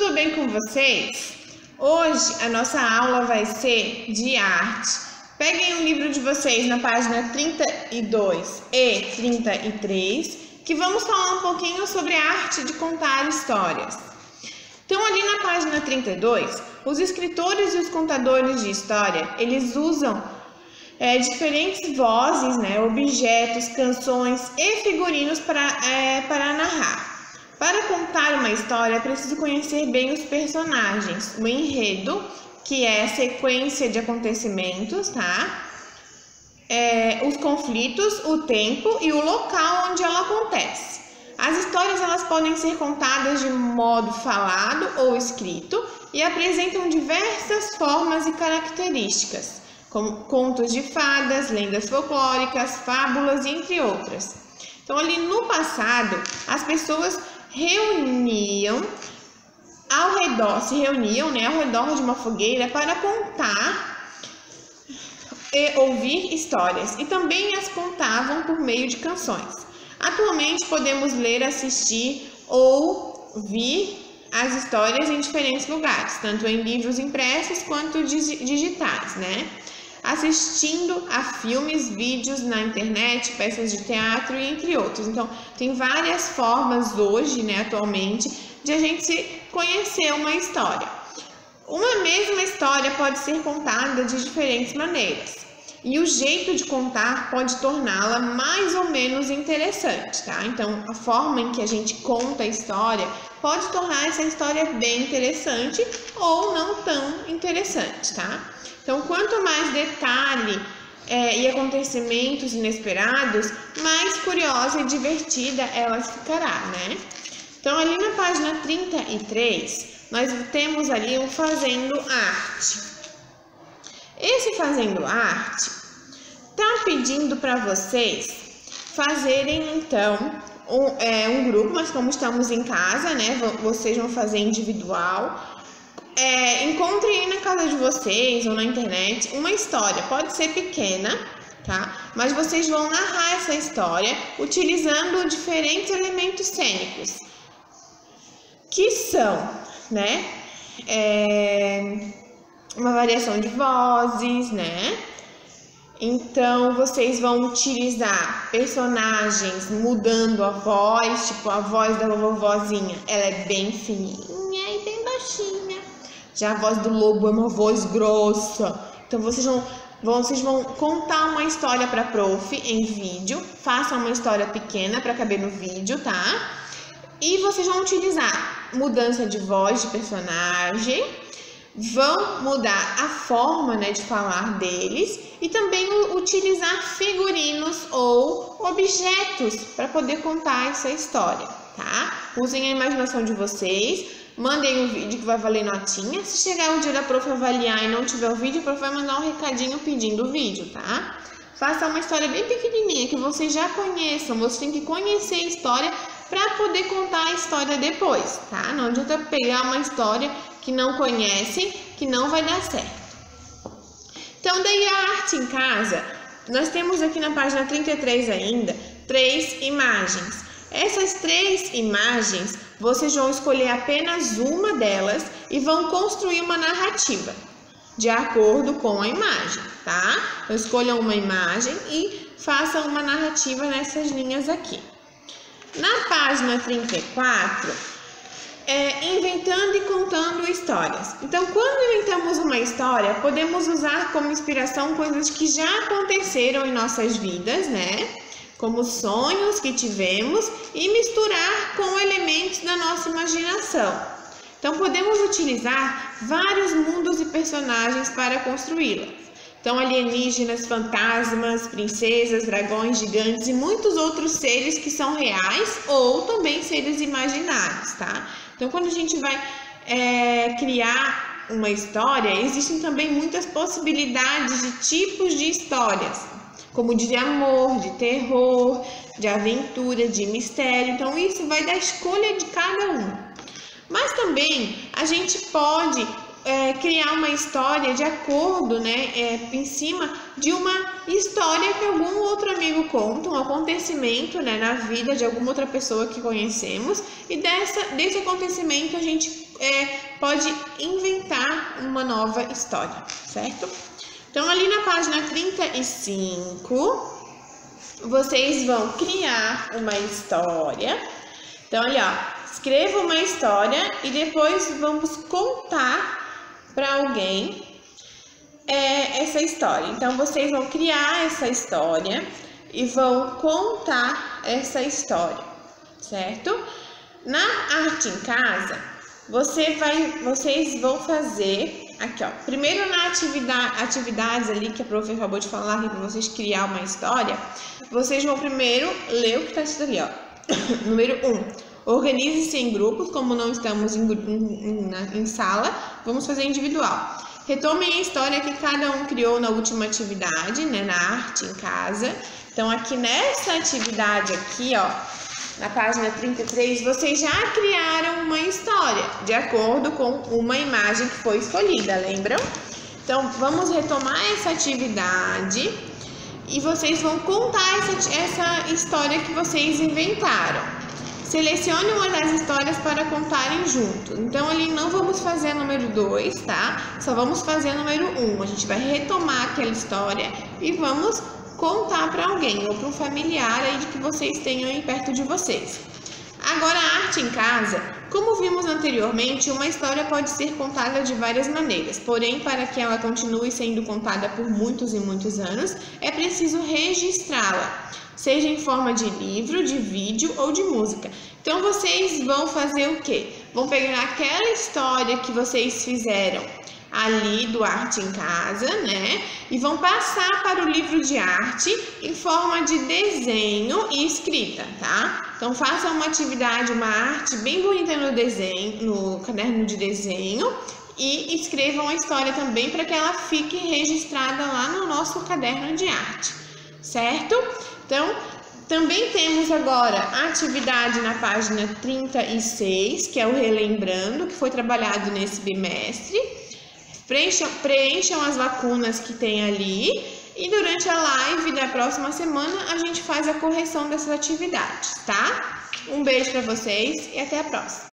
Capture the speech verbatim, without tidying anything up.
tudo bem com vocês? Hoje a nossa aula vai ser de arte. Peguem o livro de vocês na página trinta e dois e trinta e três, que vamos falar um pouquinho sobre a arte de contar histórias. Então, ali na página trinta e dois, os escritores e os contadores de história, eles usam é, diferentes vozes, né, objetos, canções e figurinos para, é, para narrar. Para contar uma história, é preciso conhecer bem os personagens, o enredo, que é a sequência de acontecimentos, tá? É, os conflitos, o tempo e o local onde ela acontece. As histórias elas podem ser contadas de modo falado ou escrito e apresentam diversas formas e características, como contos de fadas, lendas folclóricas, fábulas, entre outras. Então, ali no passado, as pessoas reuniam ao redor, se reuniam, né, ao redor de uma fogueira para contar e ouvir histórias, e também as contavam por meio de canções. Atualmente podemos ler, assistir ou ouvir as histórias em diferentes lugares, tanto em livros impressos quanto digitais, né? Assistindo a filmes, vídeos na internet, peças de teatro e entre outros. Então, tem várias formas hoje, né, atualmente, de a gente conhecer uma história. Uma mesma história pode ser contada de diferentes maneiras. E o jeito de contar pode torná-la mais ou menos interessante, tá? Então, a forma em que a gente conta a história pode tornar essa história bem interessante ou não tão interessante, tá? Então, quanto mais detalhe é, e acontecimentos inesperados, mais curiosa e divertida ela ficará, né? Então, ali na página trinta e três, nós temos ali um Fazendo Arte. Esse Fazendo Arte tá pedindo para vocês fazerem, então, um, é, um grupo, mas como estamos em casa, né, vocês vão fazer individual. É, encontrem aí na casa de vocês ou na internet uma história, pode ser pequena, tá? Mas vocês vão narrar essa história utilizando diferentes elementos cênicos, que são, né, é, uma variação de vozes, né? Então, vocês vão utilizar personagens mudando a voz, tipo a voz da vovozinha, ela é bem fininha e bem baixinha. Já a voz do lobo é uma voz grossa. Então, vocês vão, vocês vão contar uma história para a prof em vídeo. Façam uma história pequena para caber no vídeo, tá? E vocês vão utilizar mudança de voz de personagem. Vão mudar a forma, né, de falar deles. E também utilizar figurinos ou objetos para poder contar essa história, tá? Usem a imaginação de vocês. Mandem o vídeo que vai valer notinha. Se chegar o dia da prof avaliar e não tiver o vídeo, a prof vai mandar um recadinho pedindo o vídeo, tá? Faça uma história bem pequenininha, que vocês já conheçam. Vocês têm que conhecer a história para poder contar a história depois, tá? Não adianta pegar uma história que não conhecem, que não vai dar certo. Então, daí a arte em casa, nós temos aqui na página trinta e três ainda, três imagens. Essas três imagens, vocês vão escolher apenas uma delas e vão construir uma narrativa de acordo com a imagem, tá? Então, escolham uma imagem e façam uma narrativa nessas linhas aqui. Na página trinta e quatro, é inventando e contando histórias. Então, quando inventamos uma história, podemos usar como inspiração coisas que já aconteceram em nossas vidas, né? Como sonhos que tivemos, e misturar com elementos da nossa imaginação. Então, podemos utilizar vários mundos e personagens para construí-las. Então, alienígenas, fantasmas, princesas, dragões, gigantes e muitos outros seres que são reais ou também seres imaginários, tá? Então, quando a gente vai é, criar uma história, existem também muitas possibilidades de tipos de histórias, como de amor, de terror, de aventura, de mistério. Então, isso vai da escolha de cada um. Mas também a gente pode é, criar uma história de acordo, né, é, em cima de uma história que algum outro amigo conta, um acontecimento, né, na vida de alguma outra pessoa que conhecemos, e dessa, desse acontecimento a gente é, pode inventar uma nova história, certo? Então, ali na página trinta e cinco, vocês vão criar uma história. Então, ali, ó, escreva uma história e depois vamos contar para alguém é, essa história. Então, vocês vão criar essa história e vão contar essa história, certo? Na arte em casa, você vai, vocês vão fazer aqui, ó. Primeiro na atividade, atividades ali que a prof acabou de falar aqui para vocês criar uma história, vocês vão primeiro ler o que está escrito ali, ó. Número um, organize-se em grupos, como não estamos em, em, em, em sala, vamos fazer individual. Retomem a história que cada um criou na última atividade, né, na arte em casa. Então, aqui nessa atividade aqui, ó, na página trinta e três, vocês já criaram uma história, de acordo com uma imagem que foi escolhida, lembram? Então, vamos retomar essa atividade e vocês vão contar essa, essa história que vocês inventaram. Selecione uma das histórias para contarem junto. Então, ali não vamos fazer a número dois, tá? Só vamos fazer a número um. A gente vai retomar aquela história e vamos contar para alguém ou para um familiar aí de que vocês tenham aí perto de vocês. Agora, a arte em casa, como vimos anteriormente, uma história pode ser contada de várias maneiras, porém, para que ela continue sendo contada por muitos e muitos anos, é preciso registrá-la, seja em forma de livro, de vídeo ou de música. Então, vocês vão fazer o quê? Vão pegar aquela história que vocês fizeram ali do Arte em Casa, né? E vão passar para o livro de arte em forma de desenho e escrita, tá? Então, façam uma atividade, uma arte bem bonita no desenho, no caderno de desenho e escrevam a história também para que ela fique registrada lá no nosso caderno de arte, certo? Então, também temos agora a atividade na página trinta e seis, que é o Relembrando, que foi trabalhado nesse bimestre. Preencham, preencham as lacunas que tem ali e durante a live da próxima semana a gente faz a correção dessas atividades, tá? Um beijo para vocês e até a próxima!